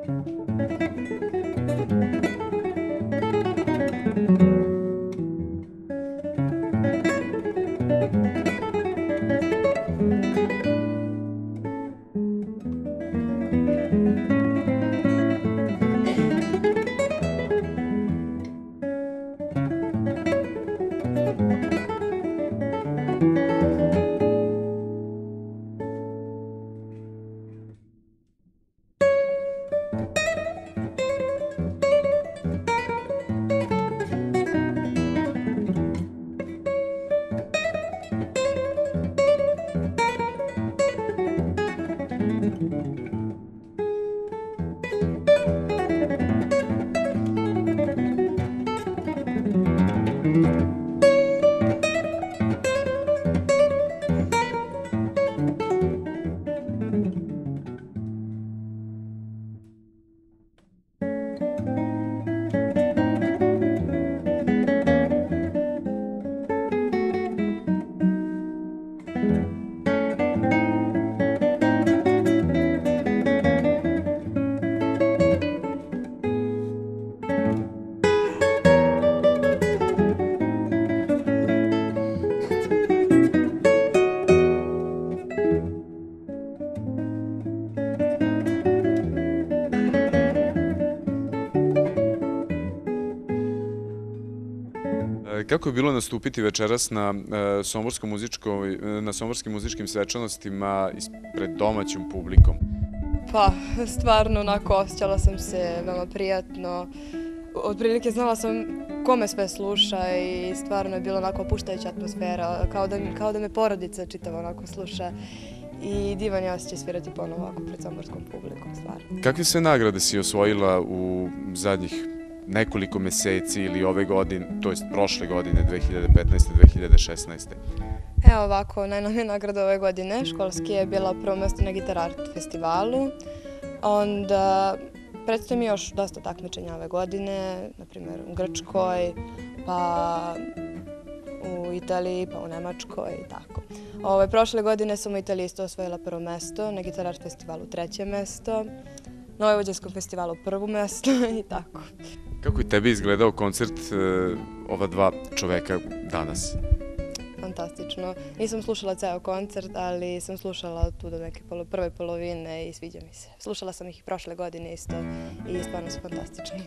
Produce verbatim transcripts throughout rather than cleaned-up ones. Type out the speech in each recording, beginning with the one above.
Kako je bilo nastupiti večeras na somborskom muzičkoj, na somborskim muzičkim svečanostima pred domaćom publikom? Pa, stvarno onako osjećala sam se veoma prijatno. Otprilike znala sam kome sve sluša i stvarno je bila onako opuštajuća atmosfera, kao da, kao da me porodica čitava onako sluša. I divan je osjećaj svirati ponovo ovako pred somborskom publikom, stvarno. Kakve sve nagrade si osvojila u zadnjih nekoliko meseci ili ove godine, to jest prošle godine, dve hiljade petnaeste dve hiljade šesnaeste? Evo ovako, najnovija nagrada ove godine školski je bila prvo mesto na Gitar Art festivalu. Onda predstoji mi još dosta takmičenja ove godine, na primjer u Grčkoj, pa u Italiji, pa u Nemačkoj i tako. Ove, prošle godine sam u Italiji isto osvojila prvo mesto, na Gitar Art festivalu treće mesto, na Vojvođanskom festivalu prvo mesto i tako. Kako je tebi izgledao koncert ova dva čoveka danas? Fantastično. Nisam slušala ceo koncert, ali sam slušala tu do neke prve polovine i sviđa mi se. Slušala sam ih i prošle godine isto i stvarno su fantastični.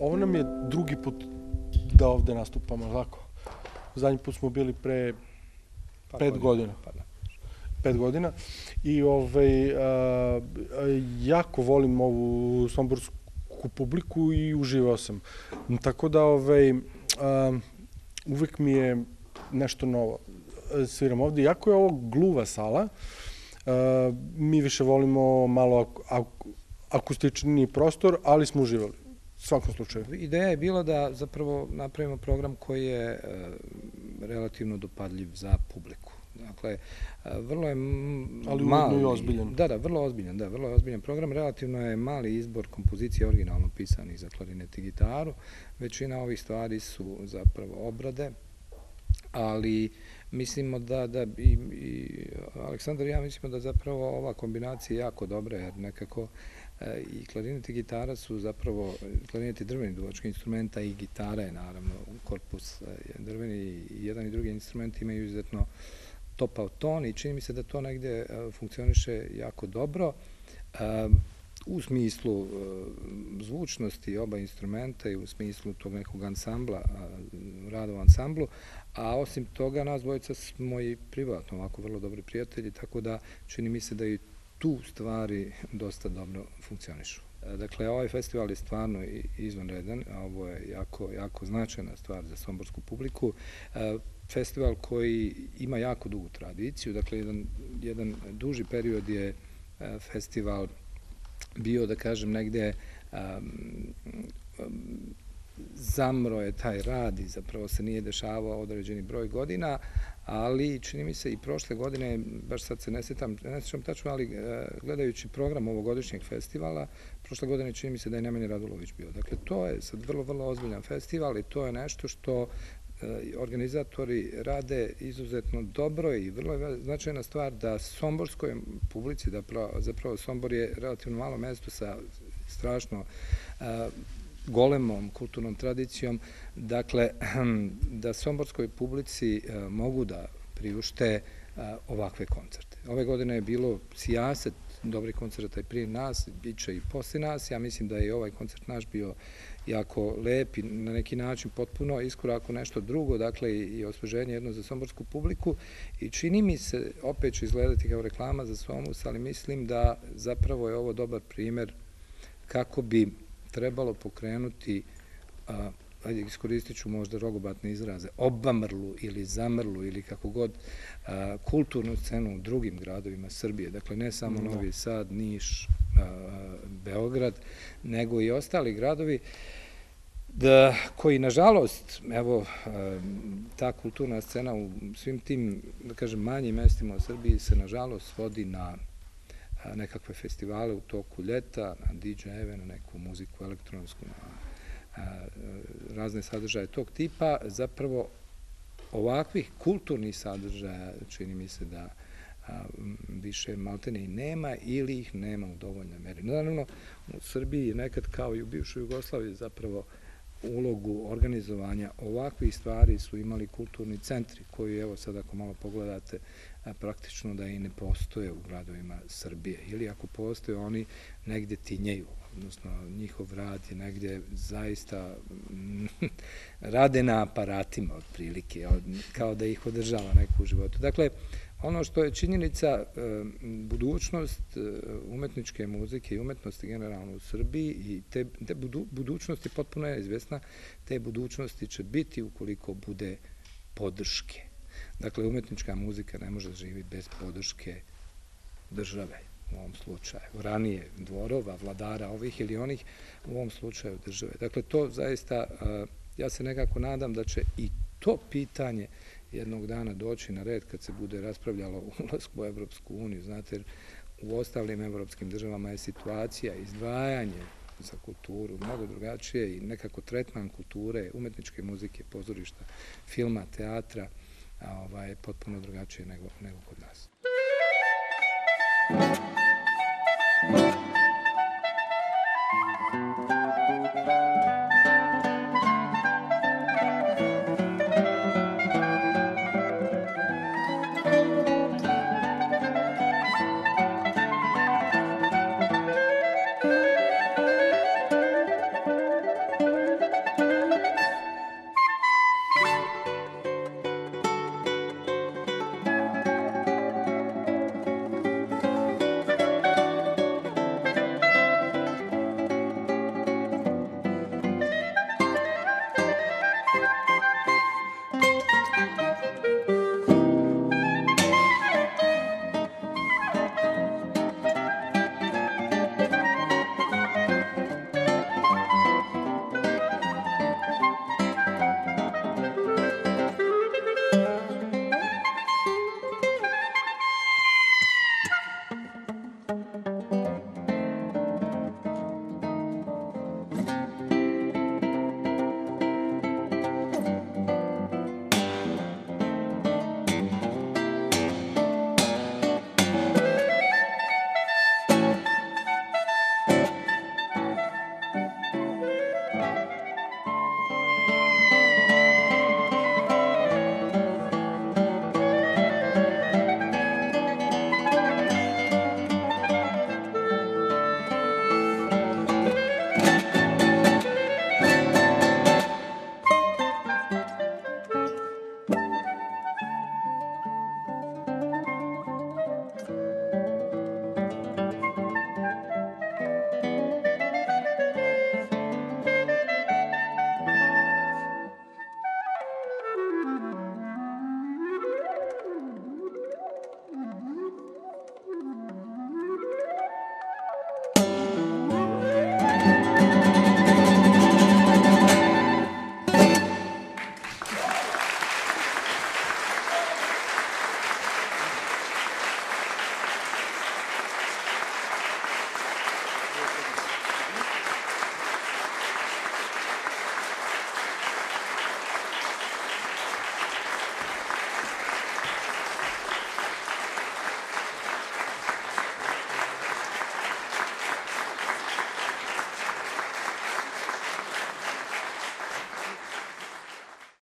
ovo nam je drugi put da ovde nastupamo, tako? Zadnji put smo bili pre pet godina. Pet godina. I ovaj, a, jako volim ovu somborsku publiku i uživao sam. Tako da ovaj, a, uvek mi je nešto novo. Sviram ovde. Jako je ovo gluva sala. A, mi više volimo malo akustični prostor, ali smo uživali. U svakom slučaju. Ideja je bila da zapravo napravimo program koji je relativno dopadljiv za publiku. Dakle, vrlo je mali... Ali ujedno i ozbiljan. Da, da, vrlo ozbiljan, da, vrlo je ozbiljan program. Relativno je mali izbor kompozicija originalno pisanih za klarinet i gitaru. Većina ovih stvari su zapravo obrade, ali mislimo da, da i, i Aleksandar i ja mislimo da zapravo ova kombinacija je jako dobra, jer nekako i klarinet i gitara su zapravo, klarinet je drveni duvački instrumenta i gitara je naravno korpus drveni i jedan i drugi instrument imaju izuzetno topao ton i čini mi se da to negde funkcioniše jako dobro u smislu zvučnosti oba instrumenta i u smislu tog nekog ansambla, rada u ansamblu, a osim toga nas dvojica smo i privatno ovako vrlo dobri prijatelji, tako da čini mi se da i tu stvari dosta dobro funkcionišu. Dakle, ovaj festival je stvarno izvanredan, ovo je jako, jako značajna stvar za somborsku publiku. Festival koji ima jako dugu tradiciju, dakle, jedan, jedan duži period je festival bio, da kažem, negde um, um, zamro je taj rad i zapravo se nije dešavao određeni broj godina, ali čini mi se i prošle godine, baš sad se ne sjećam, ne sjećam tačno, ali gledajući program ovogodišnjeg festivala, prošle godine čini mi se da je Nemanja Radulović bio. Dakle, to je sad vrlo, vrlo ozbiljan festival i to je nešto što organizatori rade izuzetno dobro i vrlo je značajna stvar da somborskoj publici, da zapravo Sombor je relativno malo mesto sa strašno golemom kulturnom tradicijom, dakle, da somborskoj publici mogu da priušte ovakve koncerte. Ove godine je bilo sijaset dobrih koncerta i prije nas, bit će i posle nas. Ja mislim da je ovaj koncert naš bio jako lep i na neki način potpuno iskorak u nešto drugo, dakle i osveženje jedno za somborsku publiku i čini mi se, opet će izgledati kao reklama za Somus, ali mislim da zapravo je ovo dobar primer kako bi trebalo pokrenuti, ajde iskoristit ću možda rogobatne izraze, obamrlu ili zamrlu ili kako god, kulturnu scenu u drugim gradovima Srbije. Dakle, ne samo Novi Sad, Niš, Beograd, nego i ostali gradovi koji, nažalost, evo, ta kulturna scena u svim tim, da kažem, manjim mestima u Srbiji se, nažalost, svodi na nekakve festivale u toku ljeta, na di džejeve, na neku muziku elektronsku, na razne sadržaje tog tipa. Zapravo, ovakvih kulturnih sadržaja čini mi se da više maltene i nema ili ih nema u dovoljnoj meri. Naravno, u Srbiji je nekad kao i u bivšoj Jugoslaviji zapravo ulogu organizovanja ovakvih stvari su imali kulturni centri koji, evo sad ako malo pogledate, praktično da i ne postoje u gradovima Srbije. Ili ako postoje, oni negde tinjeju, odnosno njihov rad je negde zaista rade na aparatima otprilike, kao da ih održava neko u životu. Dakle, ono što je činjenica, budućnost umetničke muzike i umetnosti generalno u Srbiji i te budućnosti potpuno je izvesna, te budućnosti će biti ukoliko bude podrške. Dakle, umetnička muzika ne može da živi bez podrške države u ovom slučaju. Ranije dvorova, vladara ovih ili onih, u ovom slučaju države. Dakle, to zaista, ja se nekako nadam da će i to pitanje jednog dana doći na red kad se bude raspravljalo o ulasku u Evropsku uniju. Znate, u ostalim evropskim državama je situacija, izdvajanje za kulturu mnogo drugačije i nekako tretman kulture, umetničke muzike, pozorišta, filma, teatra, je potpuno drugačije nego kod nas.